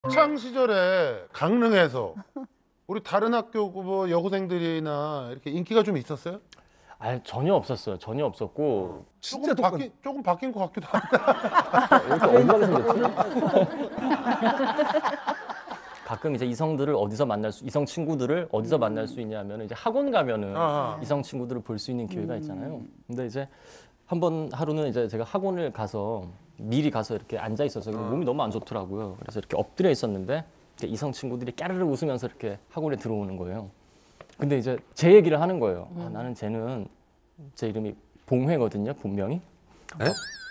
학창 시절에 강릉에서 우리 다른 학교 뭐 여고생들이나 이렇게 인기가 좀 있었어요? 아 전혀 없었어요. 전혀 없었고 진짜 조금 바뀐 것 같기도 하고. 이렇게 억울하게 생겼지. 가끔 이제 이성 친구들을 어디서 만날 수 있냐면 이제 학원 가면은 이성 친구들을 볼 수 있는 기회가 있잖아요. 근데 이제 하루는 이제 제가 학원을 가서 미리 가서 이렇게 앉아 있어서 몸이 너무 안 좋더라고요. 그래서 이렇게 엎드려 있었는데 이성 친구들이 까르르 웃으면서 이렇게 학원에 들어오는 거예요. 근데 이제 제 얘기를 하는 거예요. 아, 나는 제 이름이 봉회거든요. 본명이. 네?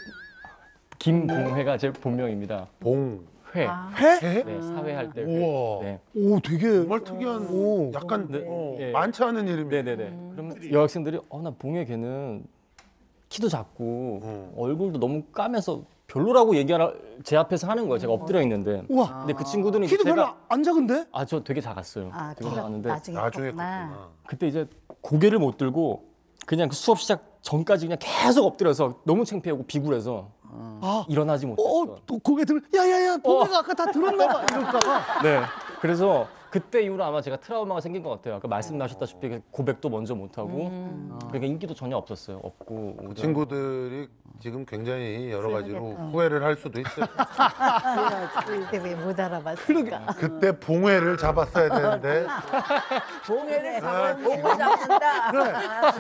김봉회가 제 본명입니다. 회. 회? 네, 사회할 때. 우와. 네. 오, 되게 정말 특이한, 약간 네. 많지 않은 이름이에요. 네네네. 그러면 여학생들이 나 봉혜 걔는 키도 작고 얼굴도 너무 까매서 별로라고 제 앞에서 하는 거예요. 제가 엎드려 있는데. 우와. 근데 그 친구들은 키도 제가 별로 안 작은데? 저 되게 작았어요. 되게 작았는데 나중에 컸구나. 그때 이제 고개를 못 들고 그냥 그 수업 시작 전까지 그냥 계속 엎드려서 너무 창피하고 비굴해서 일어나지 못했어. 또 고개 들면 야야야, 봉이가 아까 다 들었나 봐 이럴까봐. 네. 그래서 그때 이후로 아마 제가 트라우마가 생긴 것 같아요. 아까 말씀하셨다시피 고백도 먼저 못하고 그러니까 인기도 전혀 없었어요. 없고 그 친구들이 지금 굉장히 여러 가지로 후회를 할 수도 있어요. 그때 왜 못 알아봤을까? 그때 봉회를 잡았어야 되는데. 봉해를 잡으면 봉을 잡는다. 그래.